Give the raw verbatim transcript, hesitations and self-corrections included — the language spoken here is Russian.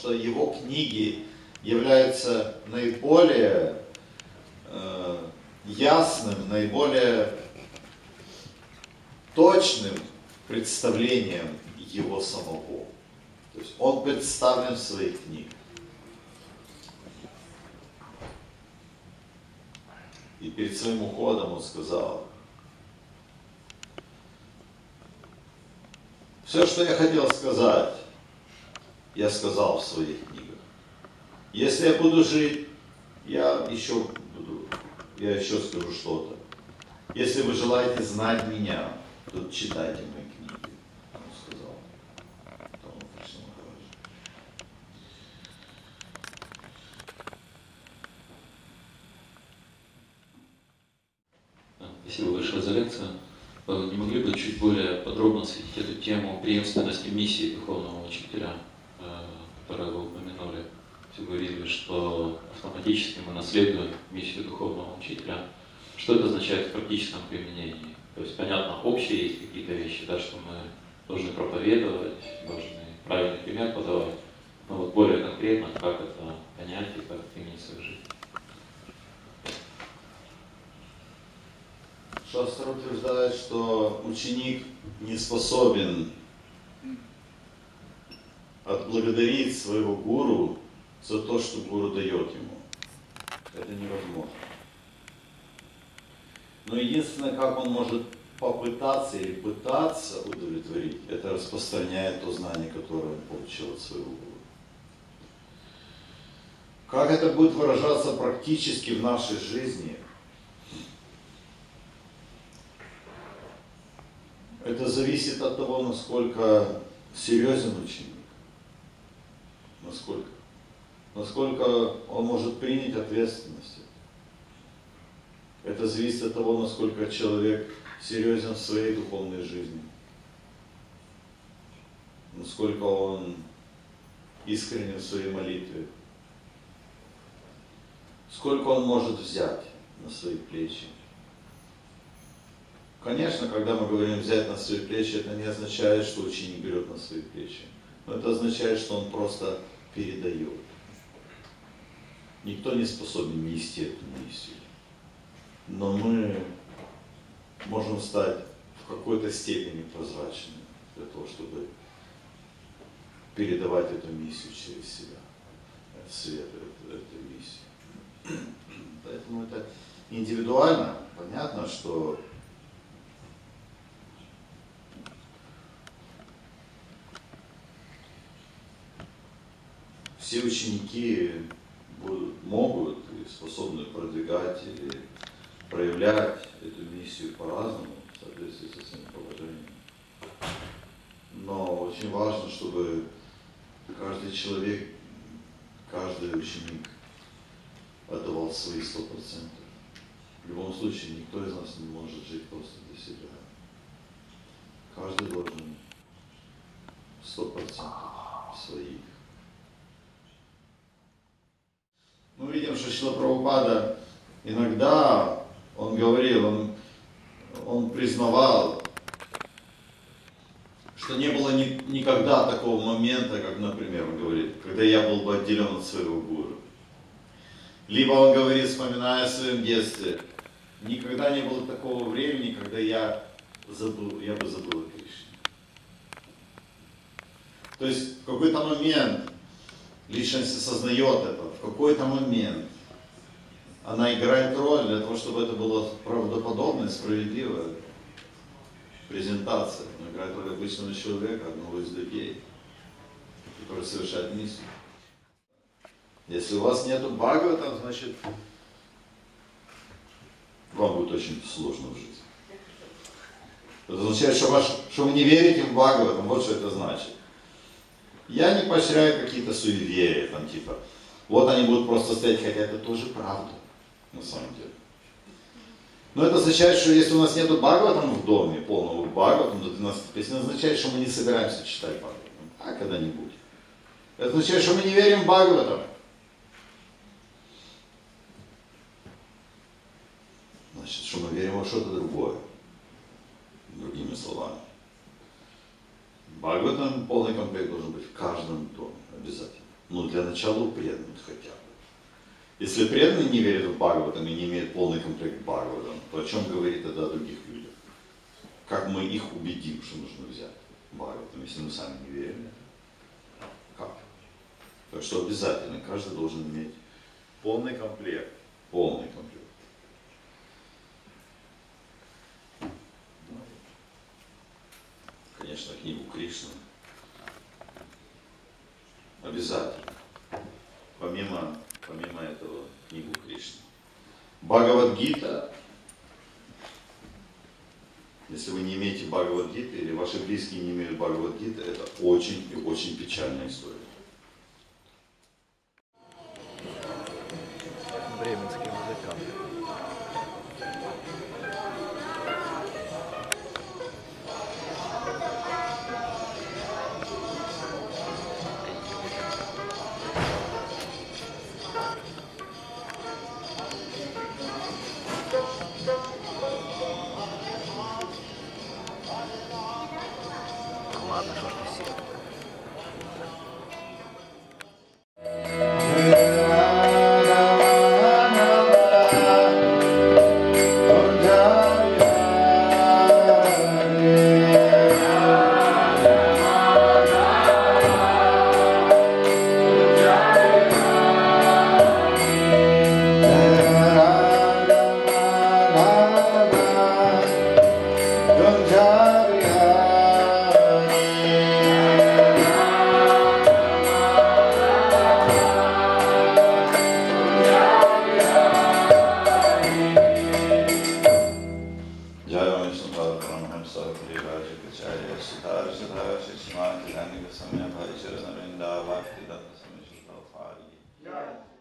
что его книги являются наиболее э, ясным, наиболее точным представлением его самого. То есть он представлен в своих книгах. И перед своим уходом он сказал: все, что я хотел сказать, я сказал в своих книгах. Если я буду жить, я еще буду, я еще скажу что-то. Если вы желаете знать меня, то читайте мои книги, он сказал. Спасибо большое за лекцию. Вы не могли бы чуть более подробно осветить эту тему преемственности миссии духовного учителя, которую вы упомянули? Вы говорили, что автоматически мы наследуем миссию духовного учителя. Что это означает в практическом применении? То есть, понятно, общие есть какие-то вещи, да, что мы должны проповедовать, должны правильный пример подавать, но вот более конкретно, как это понять и как применить в свою жизнь. Шастра утверждает, что ученик не способен отблагодарить своего гуру за то, что гуру дает ему. Это невозможно. Но единственное, как он может попытаться или пытаться удовлетворить, это распространяет то знание, которое он получил от своего гуру. Как это будет выражаться практически в нашей жизни? Это зависит от того, насколько серьезен ученик, насколько, насколько он может принять ответственность. Это зависит от того, насколько человек серьезен в своей духовной жизни, насколько он искренен в своей молитве, сколько он может взять на свои плечи. Конечно, когда мы говорим взять на свои плечи, это не означает, что ученик берет на свои плечи. Но это означает, что он просто передает. Никто не способен нести эту миссию. Но мы можем стать в какой-то степени прозрачными для того, чтобы передавать эту миссию через себя, в свет этой, этой миссии. Поэтому это индивидуально. Понятно, что все ученики будут, могут и способны продвигать или проявлять эту миссию по-разному, в соответствии со своим положением. Но очень важно, чтобы каждый человек, каждый ученик отдавал свои сто процентов. В любом случае, никто из нас не может жить просто для себя. Каждый должен сто процентов своих. Мы видим, что Шрила Прабхупада иногда, он говорил, он, он признавал, что не было ни, никогда такого момента, как, например, он говорит, когда я был бы отделен от своего гуру. Либо он говорит, вспоминая о своем детстве, никогда не было такого времени, когда я, забыл, я бы забыл о Кришне. То есть в какой-то момент личность осознает это, в какой-то момент она играет роль для того, чтобы это было правдоподобная, справедливая презентация. Она играет роль обычного человека, одного из людей, который совершает миссию. Если у вас нету Бхагаватам, значит, вам будет очень сложно в жизни. Это означает, что, ваш, что вы не верите в Бхагаватам, вот что это значит. Я не поощряю какие-то суеверия, там типа, вот они будут просто стоять, хотя это тоже правда, на самом деле. Но это означает, что если у нас нету Бхагаватам в доме, полного Бхагаватам до двенадцати песен, это означает, что мы не собираемся читать Бхагаватам, а когда-нибудь. Это означает, что мы не верим в Бхагаватам. Значит, что мы верим во что-то другое, другими словами. Бхагаватам полный комплект должен быть в каждом доме, обязательно. Ну, для начала упрямить хотя бы. Если преданный не верит в Бхагаватам и не имеет полный комплект Бхагаватам, то о чем говорит это о других людях? Как мы их убедим, что нужно взять Бхагаватам, если мы сами не верим? Как? Так что обязательно каждый должен иметь полный комплект. Полный комплект. Конечно, книгу Кришны. Обязательно. Помимо, помимо этого, книгу Кришны. Бхагавад-гита. Если вы не имеете Бхагавад-гиты, или ваши близкие не имеют Бхагавад-гиты, это очень и очень печальная история. Бременский музыкант. Ладно, что ж ты сел. Yeah.